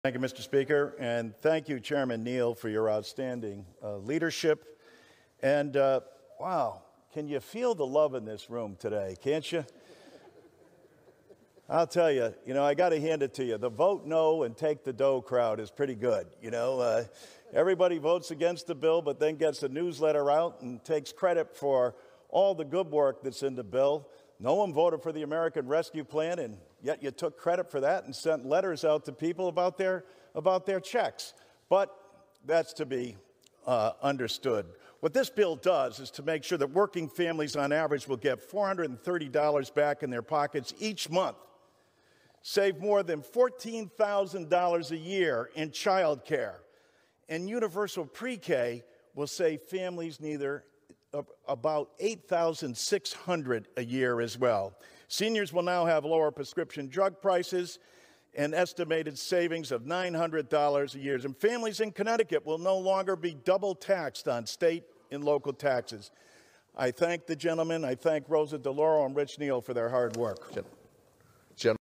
Thank you, Mr. Speaker, and thank you, Chairman Neal, for your outstanding leadership. And wow, can you feel the love in this room today, can't you? I'll tell you, I got to hand it to you. The vote no and take the dough crowd is pretty good. Everybody votes against the bill, but then gets a newsletter out and takes credit for all the good work that's in the bill. No one voted for the American Rescue Plan, and yet you took credit for that and sent letters out to people about their checks. But that's to be understood. What this bill does is to make sure that working families on average will get $430 back in their pockets each month, save more than $14,000 a year in child care, and universal pre-K will save families about $8,600 a year as well. Seniors will now have lower prescription drug prices and estimated savings of $900 a year. And families in Connecticut will no longer be double taxed on state and local taxes. I thank the gentleman. I thank Rosa DeLauro and Rich Neal for their hard work.